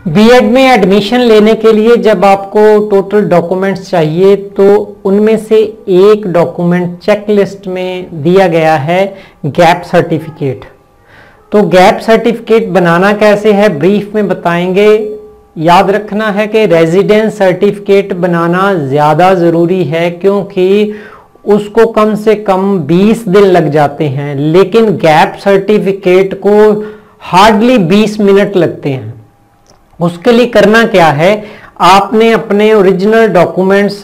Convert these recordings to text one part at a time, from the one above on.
BEd में admission लेने के लिए जब आपको टोटल डॉक्यूमेंट्स चाहिए तो उनमें से एक डॉक्यूमेंट चेकलिस्ट में दिया गया है गैप सर्टिफिकेट। तो गैप सर्टिफिकेट बनाना कैसे है ब्रीफ में बताएंगे। याद रखना है कि रेजिडेंस सर्टिफिकेट बनाना ज़्यादा ज़रूरी है क्योंकि उसको कम से कम 20 दिन लग जाते हैं, लेकिन गैप सर्टिफिकेट को हार्डली 20 मिनट लगते हैं। उसके लिए करना क्या है, आपने अपने ओरिजिनल डॉक्यूमेंट्स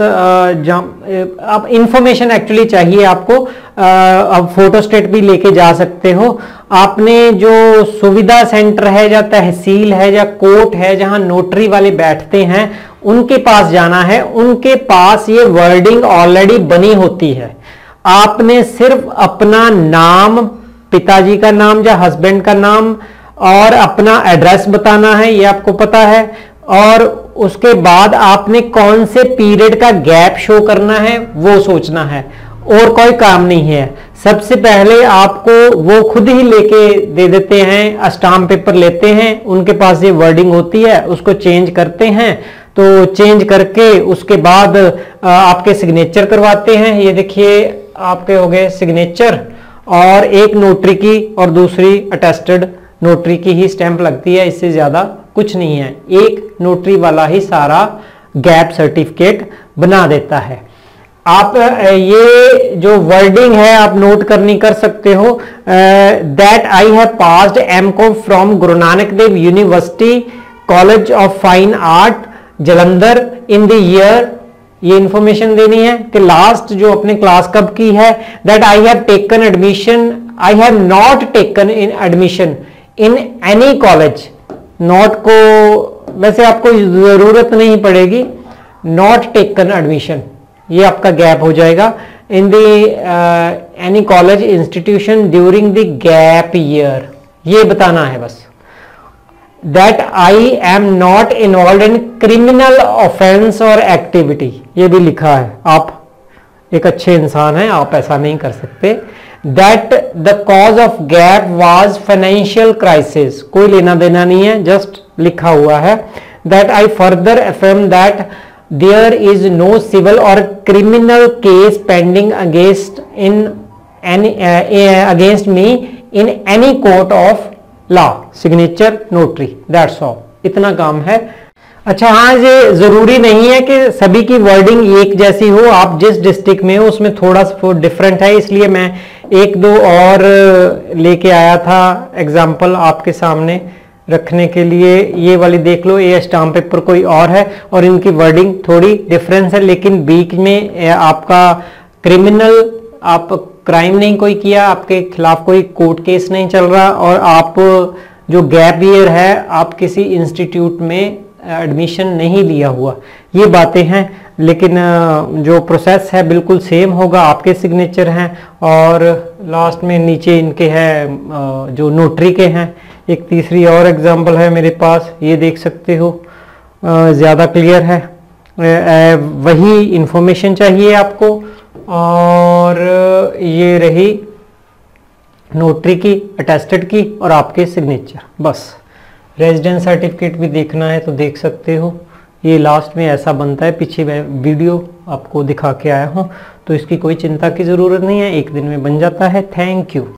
आप इंफॉर्मेशन एक्चुअली चाहिए आपको, अब फोटोस्टेट भी लेके जा सकते हो। आपने जो सुविधा सेंटर है या तहसील है या कोर्ट है जहां नोटरी वाले बैठते हैं उनके पास जाना है। उनके पास ये वर्डिंग ऑलरेडी बनी होती है। आपने सिर्फ अपना नाम, पिताजी का नाम या हस्बैंड का नाम और अपना एड्रेस बताना है, ये आपको पता है। और उसके बाद आपने कौन से पीरियड का गैप शो करना है वो सोचना है, और कोई काम नहीं है। सबसे पहले आपको वो खुद ही लेके दे देते हैं, स्टाम्प पेपर लेते हैं, उनके पास ये वर्डिंग होती है, उसको चेंज करते हैं। तो चेंज करके उसके बाद आपके सिग्नेचर करवाते हैं। ये देखिए आपके हो गए सिग्नेचर, और एक नोटरी की और दूसरी अटेस्टेड नोटरी की ही स्टैंप लगती है, इससे ज्यादा कुछ नहीं है। एक नोटरी वाला ही सारा गैप सर्टिफिकेट बना देता है। आप ये जो वर्डिंग है आप नोट कर सकते हो। That I have passed M Com from Guru Nanak Dev university college of fine art Jalandhar in the year, ये इंफॉर्मेशन देनी है कि लास्ट जो अपने क्लास कब की है। That I have taken admission, I have not taken in admission in any college. Not को वैसे आपको जरूरत नहीं पड़ेगी, नॉट टेकन एडमिशन ये आपका गैप हो जाएगा। In the any college institution during the gap year, ये बताना है बस। That I am not involve in criminal offence और एक्टिविटी, ये भी लिखा है। आप एक अच्छे इंसान हैं, आप ऐसा नहीं कर सकते। That the cause of gap was financial crisis, कोई लेना देना नहीं है, जस्ट लिखा हुआ है। That I further affirm that there is no civil और criminal case pending against me in any court of law. Signature notary, that's all, इतना काम है। अच्छा हाँ, ये जरूरी नहीं है कि सभी की वर्डिंग एक जैसी हो। आप जिस डिस्ट्रिक्ट में हो उसमें थोड़ा सा डिफरेंट है, इसलिए मैं एक दो और लेके आया था एग्जाम्पल आपके सामने रखने के लिए। ये वाली देख लो, ये स्टाम्प पेपर कोई और है और इनकी वर्डिंग थोड़ी डिफरेंस है, लेकिन बीच में आपका क्रिमिनल, आप क्राइम नहीं कोई किया, आपके खिलाफ कोई कोर्ट केस नहीं चल रहा, और आप जो गैप ईयर है आप किसी इंस्टीट्यूट में एडमिशन नहीं लिया हुआ, ये बातें हैं। लेकिन जो प्रोसेस है बिल्कुल सेम होगा, आपके सिग्नेचर हैं और लास्ट में नीचे इनके हैं जो नोटरी के हैं। एक तीसरी और एग्जांपल है मेरे पास, ये देख सकते हो, ज़्यादा क्लियर है। वही इंफॉर्मेशन चाहिए आपको, और ये रही नोटरी की, अटेस्टेड की और आपके सिग्नेचर, बस। रेजिडेंस सर्टिफिकेट भी देखना है तो देख सकते हो, ये लास्ट में ऐसा बनता है। पीछे मैं वीडियो आपको दिखा के आया हूँ, तो इसकी कोई चिंता की ज़रूरत नहीं है, एक दिन में बन जाता है। Thank you.